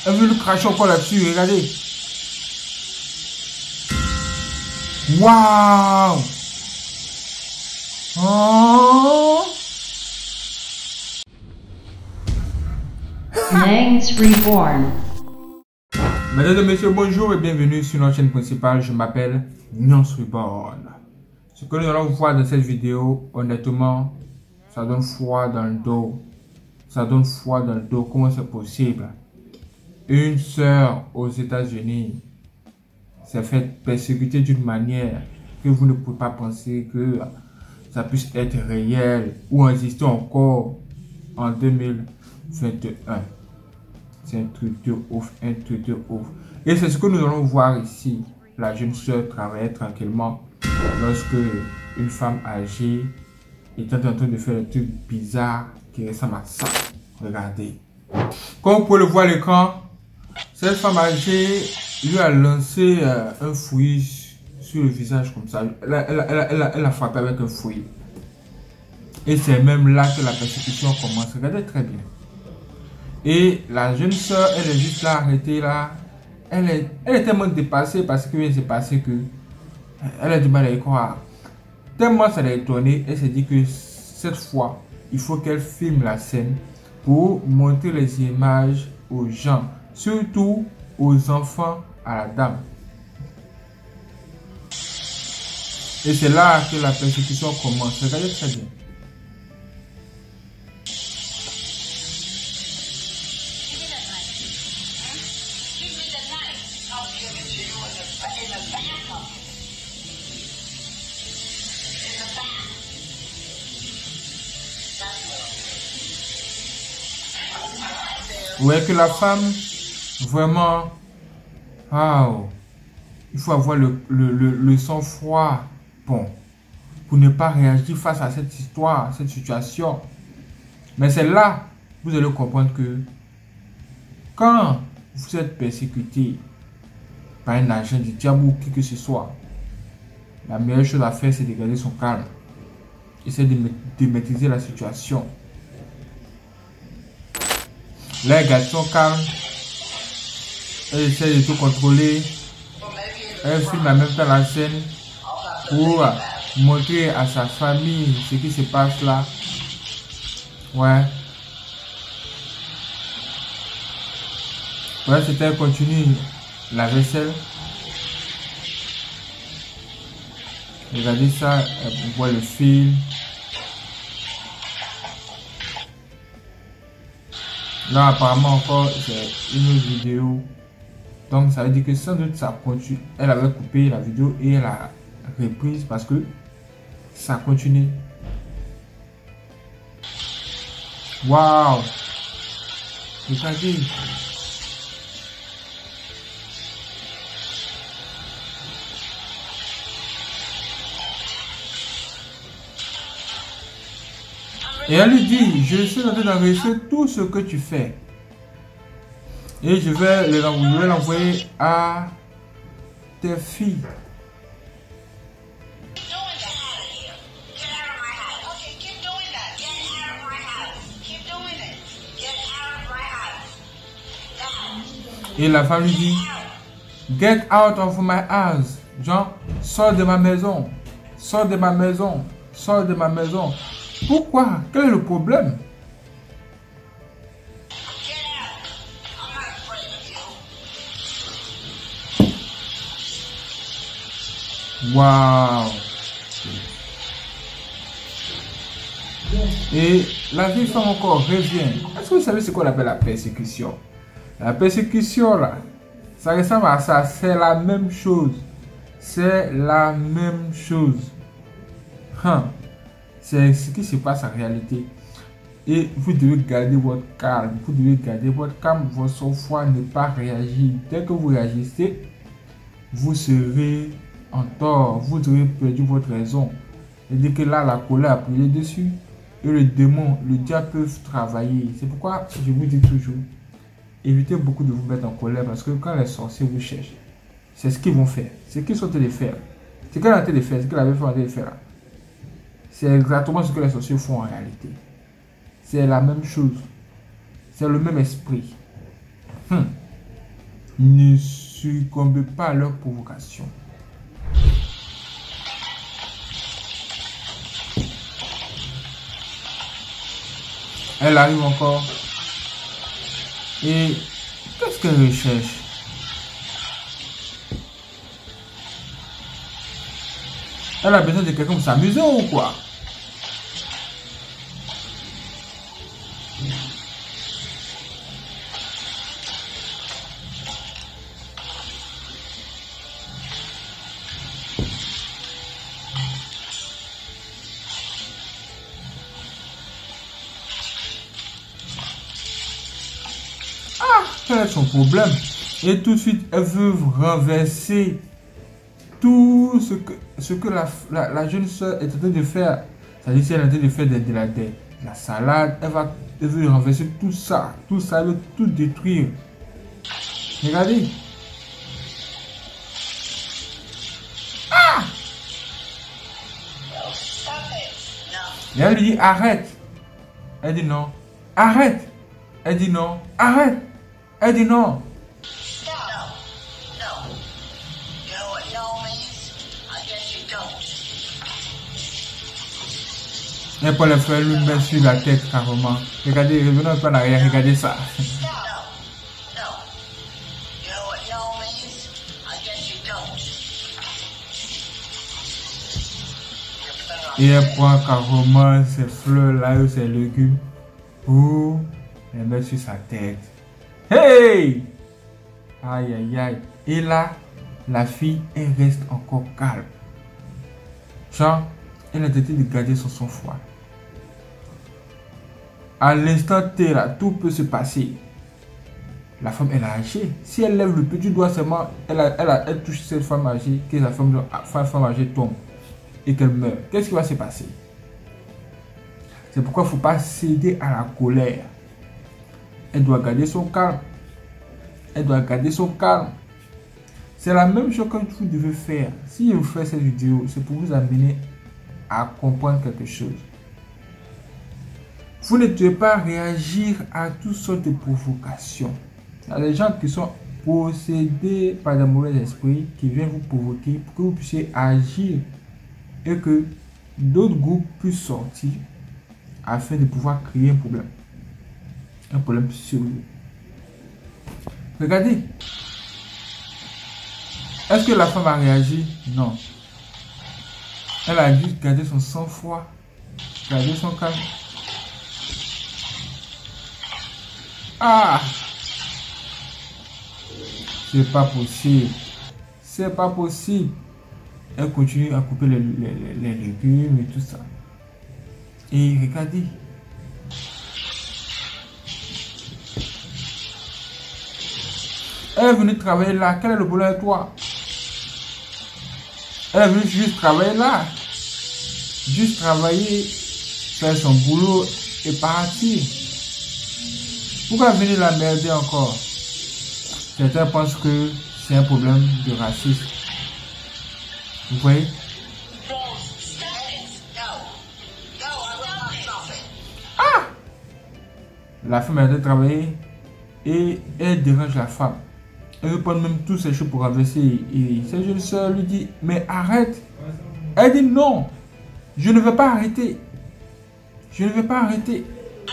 Elle veut le cracher encore là-dessus, regardez. Waouh! Oh! Nangs Reborn. Mesdames et messieurs, bonjour et bienvenue sur notre chaîne principale. Je m'appelle Nangs Reborn. Ce que nous allons voir dans cette vidéo, honnêtement, ça donne froid dans le dos. Ça donne froid dans le dos. Comment c'est possible? Une sœur aux États-Unis s'est fait persécuter d'une manière que vous ne pouvez pas penser que ça puisse être réel ou exister encore en 2021. C'est un truc de ouf, un truc de ouf. Et c'est ce que nous allons voir ici. La jeune sœur travaillait tranquillement lorsque une femme âgée était en train de faire des trucs bizarres qui ressemblent à ça. Regardez. Comme vous pouvez le voir à l'écran, cette femme âgée lui a lancé un fouillis sur le visage comme ça. Elle a frappé avec un fouillis. Et c'est même là que la persécution commence. Regardez très bien. Et la jeune soeur, elle est juste là, arrêtée là. Elle est tellement dépassée parce que c'est passé que elle a du mal à y croire. Tellement ça l'a étonnée, elle s'est dit que cette fois, il faut qu'elle filme la scène pour montrer les images aux gens, surtout aux enfants, à la dame. Et c'est là que la persécution commence. Regardez très bien. Vous voyez que la femme, vraiment, wow, il faut avoir le sang-froid, bon, pour ne pas réagir face à cette histoire, cette situation. Mais c'est là que vous allez comprendre que quand vous êtes persécuté par un agent du diable ou qui que ce soit, la meilleure chose à faire, c'est de garder son calme. Essayer de maîtriser la situation. Là, elle garde son calme. Elle essaie de tout contrôler. Elle filme en même temps la scène pour montrer à sa famille ce qui se passe là. Ouais. Ouais, c'était elle continue la vaisselle. Regardez ça, on voit le film. Là, apparemment encore, c'est une autre vidéo. Donc, ça veut dire que sans doute ça continue. Elle avait coupé la vidéo et elle a reprise parce que ça continue. Waouh! Regardez. Et elle lui dit, je suis en train d'enregistrer tout ce que tu fais. Et je vais l'envoyer à tes filles. Et la femme lui dit, get out of my house. Genre, sors de ma maison. Sors de ma maison. Sors de ma maison. Pourquoi? Quel est le problème? Waouh! Et la vieille femme encore revient. Est-ce que vous savez ce qu'on appelle la persécution? La persécution là, ça ressemble à ça. C'est la même chose. C'est la même chose. C'est ce qui se passe en réalité. Et vous devez garder votre calme. Vous devez garder votre calme, votre sang-froid, ne pas réagir. Dès que vous réagissez, vous serez en tort. Vous aurez perdu votre raison. Et dès que là, la colère a pris dessus, et le démon, le diable peuvent travailler. C'est pourquoi je vous dis toujours, évitez beaucoup de vous mettre en colère parce que quand les sorciers vous cherchent, c'est ce qu'ils vont faire. C'est ce qu'ils sont en train de faire. C'est qu'elle a en train de faire, ce qu'elle avait fait en train de faire là. C'est exactement ce que les sorciers font en réalité. C'est la même chose. C'est le même esprit. Ne succombez pas à leur provocation. Elle arrive encore. Et qu'est-ce qu'elle recherche? Elle a besoin de quelqu'un pour s'amuser ou quoi? Quel est son problème? Et tout de suite, elle veut renverser tout ce que la jeune soeur est en train de faire. C'est-à-dire, si elle est en train de faire de la salade, elle veut renverser tout ça, elle veut tout détruire. Regardez. Ah! Et elle lui dit arrête. Elle dit non. Arrête. Elle dit non. Arrête. Elle dit non. Et pour le faire, lui met sur la tête carrément. Regardez, revenons un peu en arrière, regardez ça. Et elle prend carrément ces fleurs là, ou ces légumes, pour les mettre sur sa tête. Hey! Aïe aïe aïe. Et là, la fille, elle reste encore calme. Genre, elle a tenté de garder son sang-froid. À l'instant T, là, tout peut se passer. La femme, elle a agi. Si elle lève le petit doigt seulement, elle touche cette femme âgée, que la femme âgée tombe et qu'elle meurt. Qu'est-ce qui va se passer? C'est pourquoi il ne faut pas céder à la colère. Elle doit garder son calme. Elle doit garder son calme. C'est la même chose que vous devez faire. Si je vous fais cette vidéo, c'est pour vous amener à comprendre quelque chose. Vous ne devez pas réagir à toutes sortes de provocations. Il y a des gens qui sont possédés par des mauvais esprits qui viennent vous provoquer pour que vous puissiez agir et que d'autres groupes puissent sortir afin de pouvoir créer un problème. Un problème sérieux. Regardez. Est-ce que la femme a réagi? Non. Elle a dû garder son sang-froid, garder son calme. Ah! C'est pas possible. C'est pas possible. Elle continue à couper les légumes et tout ça. Et regardez. Elle est venue travailler là. Quel est le problème avec toi? Elle est venue juste travailler là. Juste travailler, faire son boulot et partir. Pourquoi venir la merder encore? Certains pensent que c'est un problème de racisme. Vous voyez? Ah! La femme est en train de travailler et elle dérange la femme. Elle veut prendre même tous ces choses pour renverser. Et sa jeune soeur lui dit, mais arrête. Elle dit non, je ne veux pas arrêter. Je ne veux pas arrêter.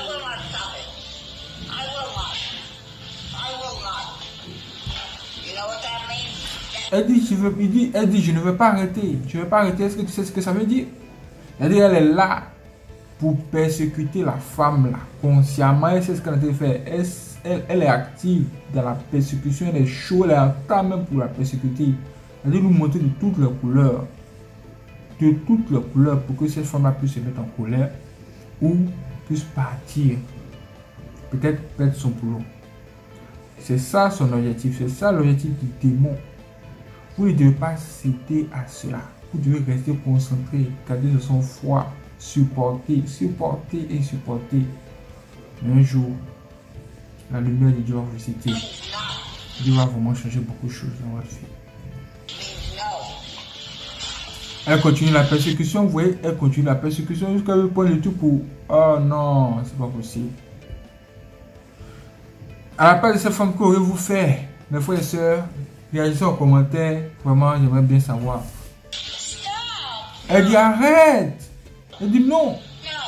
Elle dit, je ne veux pas arrêter. Je ne veux pas arrêter. Est-ce que tu sais ce que ça veut dire? Elle dit, elle est là pour persécuter la femme là, consciemment. Elle sait ce qu'elle a fait faire. Elle est active dans la persécution. Elle est chaude. Elle est en temps même pour la persécuter. Elle dit, nous montrer de toutes les couleurs. De toutes les couleurs pour que cette femme-là puisse se mettre en colère ou puisse partir. Peut-être perdre son boulot. C'est ça son objectif. C'est ça l'objectif du démon. Vous ne devez pas céder à cela. Vous devez rester concentré, garder de son foi, supporter. Mais un jour, la lumière de Dieu va vous visiter. Dieu va vraiment changer beaucoup de choses dans votre vie. Elle continue la persécution, vous voyez, elle continue la persécution jusqu'à le point de tout pour... Oh non, c'est pas possible. À la place de cette femme, qu'auriez-vous fait? Mes frères et sœurs, réagissez en commentaire. Vraiment, j'aimerais bien savoir. Elle dit arrête. Elle dit non.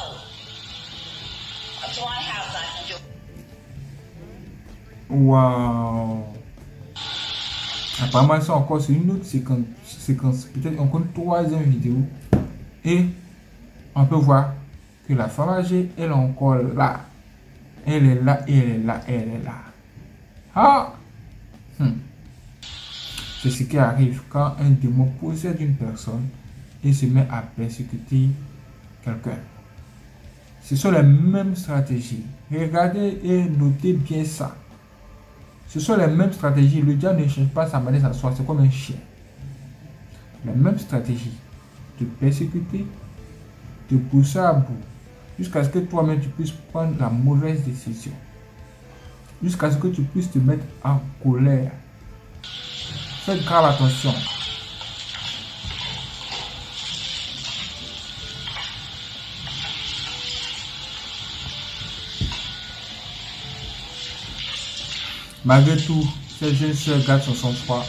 Waouh. Apparemment, ça encore, c'est une autre séquence. Peut-être encore une troisième vidéo. Et on peut voir que la femme âgée, elle est encore là. Elle est là, elle est là, elle est là. Ah! C'est ce qui arrive quand un démon possède une personne et se met à persécuter quelqu'un. Ce sont les mêmes stratégies. Regardez et notez bien ça. Ce sont les mêmes stratégies. Le diable ne change pas sa manière de s'asseoir. C'est comme un chien. La même stratégie. Te persécuter, te pousser à bout. Jusqu'à ce que toi-même tu puisses prendre la mauvaise décision. Jusqu'à ce que tu puisses te mettre en colère. Faites grave attention. Malgré tout, cette jeune soeur garde son sang-froid.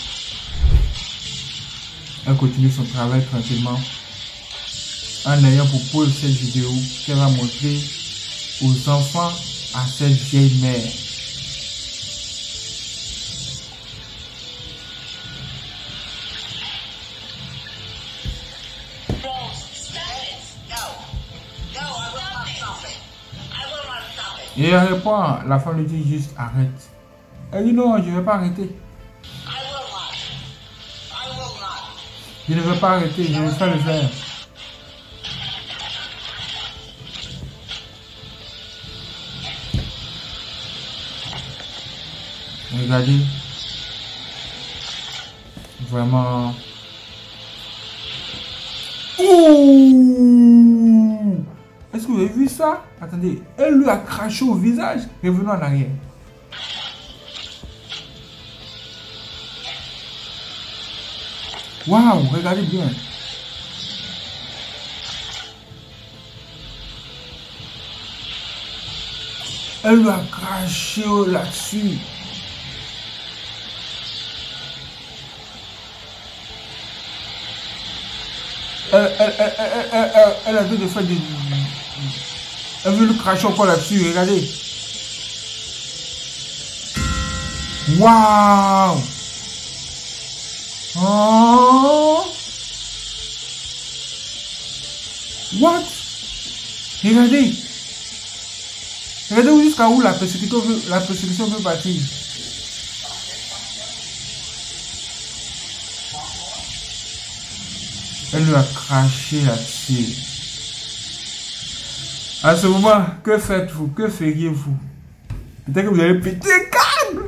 Elle continue son travail tranquillement en ayant pour pause cette vidéo qu'elle va montrer aux enfants à cette vieille mère. Et elle répond, la femme lui dit juste arrête. Elle dit non, je ne vais pas arrêter. Je ne veux pas arrêter, je vais faire le faire. Regardez. Vraiment. Ouh! Est-ce que vous avez vu ça? Attendez, elle lui a craché au visage. Revenons en arrière. Waouh, regardez bien. Elle lui a craché là-dessus. Elle a vu de faire des... Elle veut le cracher encore là-dessus, regardez. Waouh! Oh! What? Regardez. Regardez jusqu'à où la persécution veut partir. Elle lui a craché là-dessus. À ce moment, que faites-vous? Que feriez-vous? Peut-être que vous allez péter câble.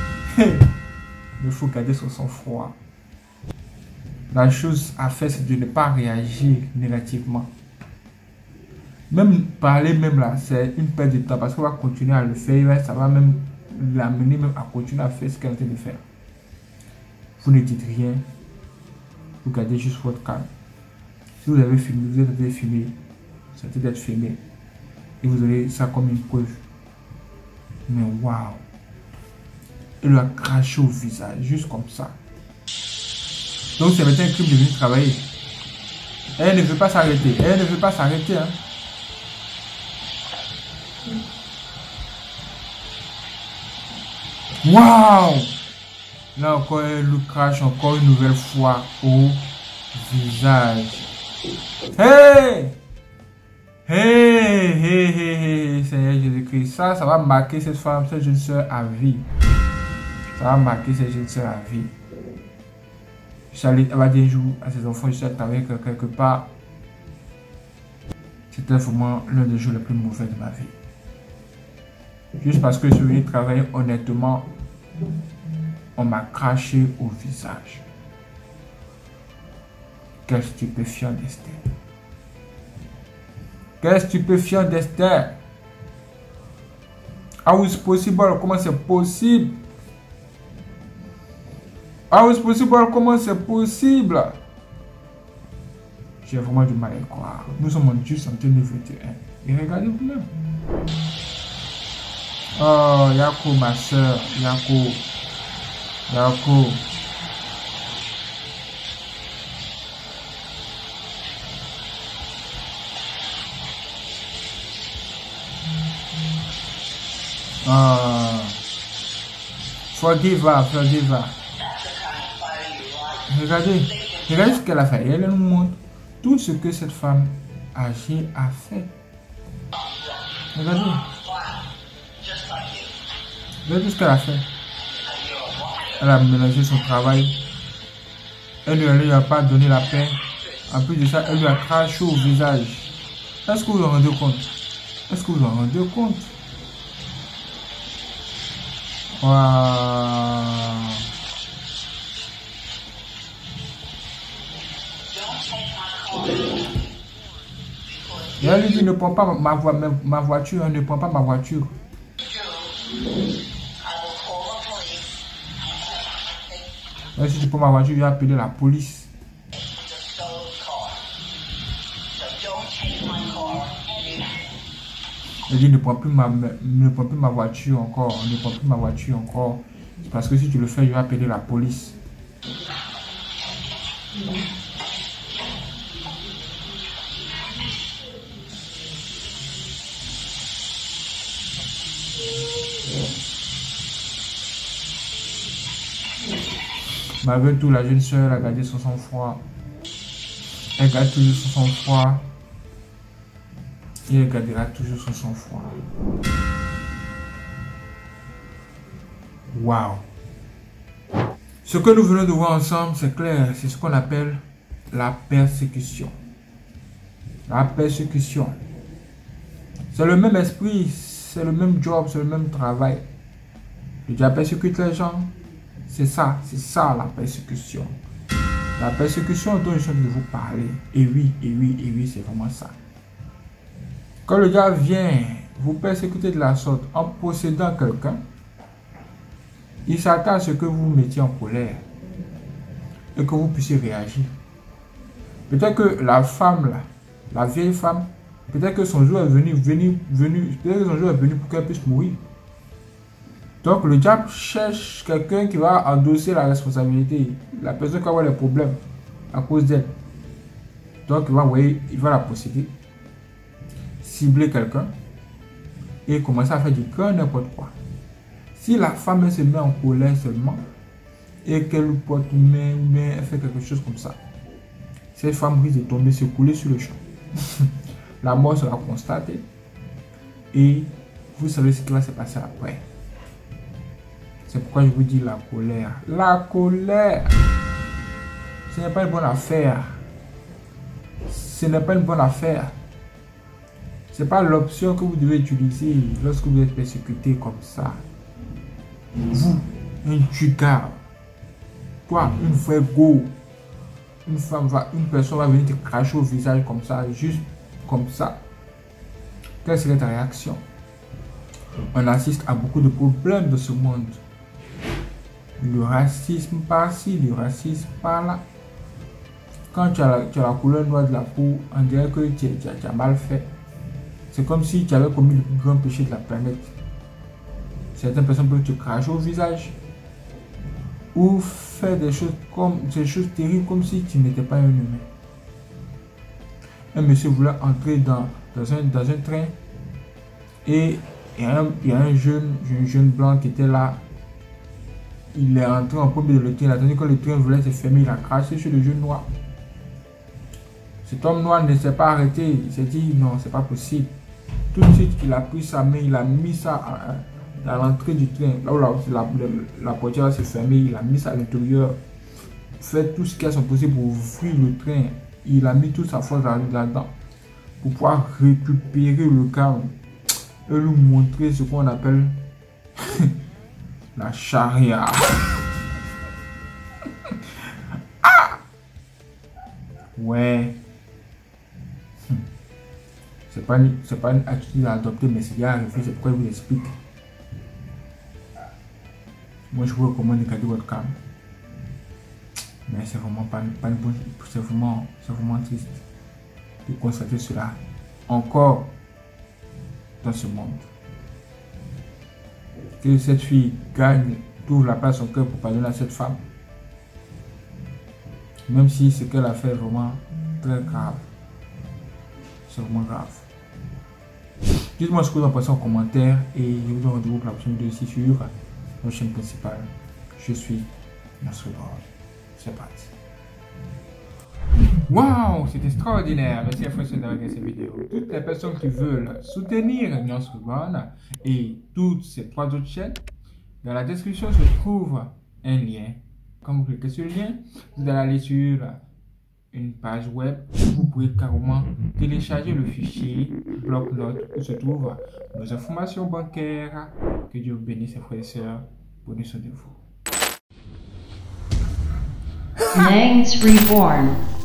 Il faut garder son sang-froid. La chose à faire, c'est de ne pas réagir négativement. Même parler, même là, c'est une perte de temps parce qu'on va continuer à le faire. Ça va même l'amener même à continuer à faire ce qu'elle est en train de faire. Vous ne dites rien. Vous gardez juste votre calme. Si vous avez filmé, vous avez filmé. Ça peut être filmé. Et vous avez ça comme une preuve. Mais waouh! Elle lui a craché au visage, juste comme ça. Donc c'est maintenant un crime de venir travailler. Elle ne veut pas s'arrêter. Elle ne veut pas s'arrêter. Hein. Waouh! Là encore, elle lui crache encore une nouvelle fois au visage. Hey! Hey! Hey! Hey! Hey! Seigneur Jésus-Christ. Ça va marquer cette femme, cette jeune soeur à vie. Ça va marquer cette jeune soeur à vie. Elle va dire un jour à ses enfants, je suis travailler quelque part. C'était vraiment l'un des jours les plus mauvais de ma vie. Juste parce que je suis venu travailler honnêtement, on m'a craché au visage. Quel stupéfiant destin. Quel stupéfiant destin. How is possible? Comment c'est possible? How is possible? Comment c'est possible? J'ai vraiment du mal à y croire. Nous sommes en juste en 2021. Et regardez vous-même. Oh, Yako, ma soeur. Yako. D'accord. Ah. Forgive her, forgive her. Regardez, regardez ce qu'elle a fait. Elle nous montre tout ce que cette femme âgée a fait. Regardez. Regardez tout ce qu'elle a fait. Elle a mélangé son travail. Elle ne lui a pas donné la paix. En plus de ça, elle lui a craché au visage. Est-ce que vous vous rendez compte? Est-ce que vous vous rendez compte? Waouh. Et elle lui dit, ne prends pas ma voiture, hein, ne prends pas ma voiture. Et si tu prends ma voiture, je vais appeler la police. Elle dit, ne prends plus ma voiture encore, ne prends plus ma voiture encore. Parce que si tu le fais, je vais appeler la police. Malgré tout, la jeune soeur a gardé son sang-froid. Elle garde toujours son sang-froid. Et elle gardera toujours son sang-froid. Waouh! Ce que nous venons de voir ensemble, c'est clair, c'est ce qu'on appelle la persécution. La persécution. C'est le même esprit, c'est le même job, c'est le même travail. Le diable persécute les gens. C'est ça la persécution. La persécution dont je suis en train de vous parler. Et oui, c'est vraiment ça. Quand le diable vient vous persécuter de la sorte en possédant quelqu'un, il s'attend à ce que vous vous mettiez en colère et que vous puissiez réagir. Peut-être que la femme, là, la vieille femme, peut-être que son jour est venu peut-être que son jour est venu pour qu'elle puisse mourir. Donc le diable cherche quelqu'un qui va endosser la responsabilité. La personne qui va avoir les problèmes à cause d'elle. Donc il va la posséder, cibler quelqu'un et commencer à faire du cœur n'importe quoi. Si la femme se met en colère seulement et qu'elle porte main, elle fait quelque chose comme ça, cette femme risque de tomber, se couler sur le champ. La mort sera constatée et vous savez ce qui va se passer après. C'est pourquoi je vous dis la colère. La colère, ce n'est pas une bonne affaire. Ce n'est pas une bonne affaire. Ce n'est pas l'option que vous devez utiliser lorsque vous êtes persécuté comme ça. Vous, un tugard, toi, une vraie go, une personne va venir te cracher au visage comme ça, juste comme ça. Quelle serait ta réaction? On assiste à beaucoup de problèmes de ce monde. Le racisme par-ci, le racisme par-là. Quand tu as la couleur noire de la peau, on dirait que tu as mal fait. C'est comme si tu avais commis le plus grand péché de la planète. Certaines personnes peuvent te cracher au visage ou faire des choses terribles comme si tu n'étais pas un humain. Un monsieur voulait entrer dans un train et il y a un jeune blanc qui était là. Il est entré en premier de le train. Il a attendu que le train voulait se fermer. Il a craché sur le jeune noir. Cet homme noir ne s'est pas arrêté. Il s'est dit non, c'est pas possible. Tout de suite, il a pris sa main. Il a mis ça à l'entrée du train. Là où la portière s'est fermée. Il a mis ça à l'intérieur. Fait tout ce qu'il a son possible pour ouvrir le train. Il a mis toute sa force là-dedans. Pour pouvoir récupérer le calme. Et lui montrer ce qu'on appelle la charia. Ah! Ouais. C'est pas une attitude à adopter, mais c'est bien arrivé. C'est pourquoi je vous explique. Moi, je vous recommande de garder votre calme. Mais c'est vraiment pas une bonne. C'est vraiment triste de constater cela encore dans ce monde. Que cette fille gagne tu ouvres la place au cœur pour pardonner à cette femme. Même si ce qu'elle a fait est vraiment très grave. C'est vraiment grave. Dites-moi ce que vous en pensez en commentaire et je vous donne rendez-vous pour la prochaine vidéo ici sur notre chaîne principale. Je suis Niance Reborn. C'est parti. Waouh, c'est extraordinaire. Merci à François d'avoir regardé cette vidéo. Toutes les personnes qui veulent soutenir Niance Reborn et toutes ces 3 autres chaînes, dans la description se trouve un lien. Quand vous cliquez sur le lien, vous allez aller sur une page web où vous pouvez carrément télécharger le fichier bloc-notes où se trouvent nos informations bancaires. Que Dieu vous bénisse, frères et sœurs. Prenez soin de vous. Niance Reborn.